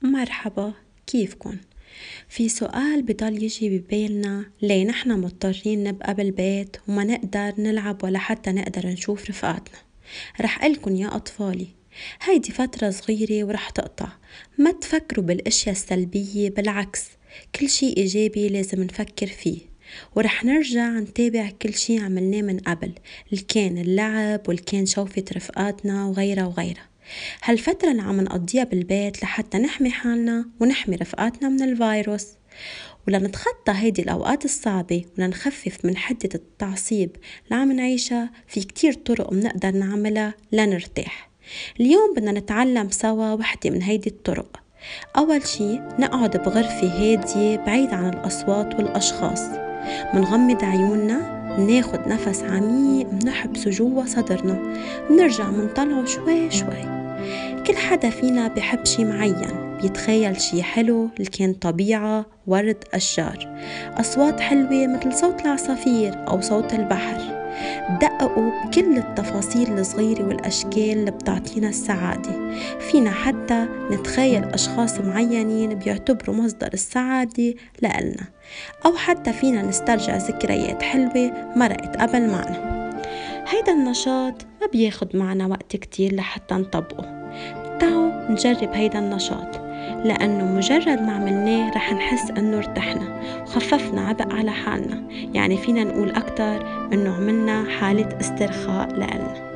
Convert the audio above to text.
مرحبا، كيفكن؟ في سؤال بضل يجي ببالنا، ليه نحن مضطرين نبقى بالبيت وما نقدر نلعب ولا حتى نقدر نشوف رفقاتنا؟ رح قلكن يا أطفالي، هيدي فترة صغيرة ورح تقطع. ما تفكروا بالأشياء السلبية، بالعكس كل شي إيجابي لازم نفكر فيه، ورح نرجع نتابع كل شي عملناه من قبل، الكان اللعب والكان شوفة رفقاتنا وغيرها وغيرها. هالفترة اللي عم نقضيها بالبيت لحتى نحمي حالنا ونحمي رفقاتنا من الفيروس، ولنتخطى هيدي الأوقات الصعبة ولنخفف من حدة التعصيب اللي عم نعيشها. في كتير طرق منقدر نعملها لنرتاح. اليوم بدنا نتعلم سوا وحدة من هيدي الطرق. أول شي نقعد بغرفة هادية بعيد عن الأصوات والأشخاص، منغمض عيوننا، ناخد نفس عميق منحبسه جوا صدرنا، نرجع منطلعه شوي شوي. كل حدا فينا بحب شي معين، بيتخيل شي حلو اللي كان طبيعة، ورد، أشجار، أصوات حلوة مثل صوت العصافير أو صوت البحر. دققوا بكل التفاصيل الصغيرة والأشكال اللي بتعطينا السعادة. فينا حتى نتخيل أشخاص معينين بيعتبروا مصدر السعادة لإلنا، أو حتى فينا نسترجع ذكريات حلوة مرقت قبل معنا. هيدا النشاط ما بياخد معنا وقت كتير لحتى نطبقه. تعالوا نجرب هيدا النشاط، لأنه مجرد ما عملناه رح نحس أنه ارتحنا وخففنا عبء على حالنا. يعني فينا نقول أكتر أنه عملنا حالة استرخاء لإلنا.